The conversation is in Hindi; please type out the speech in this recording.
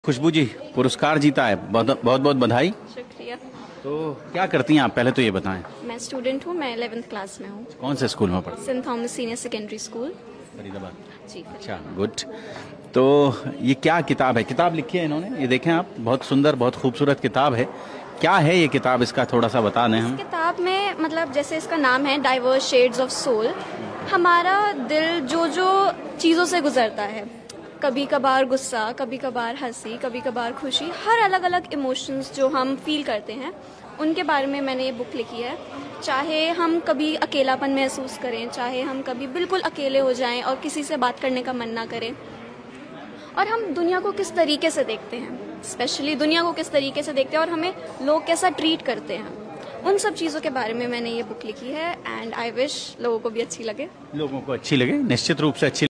खुशबू जी पुरस्कार जीता है, बहुत बहुत बधाई। शुक्रिया। तो क्या करती हैं आप, पहले तो ये बताएं। मैं स्टूडेंट हूँ, मैं 11th क्लास में हूँ। कौन से स्कूल में पढ़ती Saint Thomas senior secondary school, Faridabad? जी। अच्छा, गुड। तो ये क्या किताब है, किताब लिखी है इन्होंने, ये देखें आप, बहुत सुंदर बहुत खूबसूरत किताब है। क्या है ये किताब, इसका थोड़ा सा बता दें हम। किताब में मतलब जैसे इसका नाम है डाइवर्स शेड्स ऑफ सोल, हमारा दिल जो जो चीज़ों से गुजरता है, कभी कभार गुस्सा, कभी कभार हंसी, कभी कभार खुशी, हर अलग अलग इमोशंस जो हम फील करते हैं उनके बारे में मैंने ये बुक लिखी है। चाहे हम कभी अकेलापन महसूस करें, चाहे हम कभी बिल्कुल अकेले हो जाएं और किसी से बात करने का मन ना करें, और हम दुनिया को किस तरीके से देखते हैं, स्पेशली दुनिया को किस तरीके से देखते हैं और हमें लोग कैसा ट्रीट करते हैं, उन सब चीज़ों के बारे में मैंने ये बुक लिखी है। एंड आई विश लोगों को भी अच्छी लगे। लोगों को अच्छी लगे, निश्चित रूप से अच्छी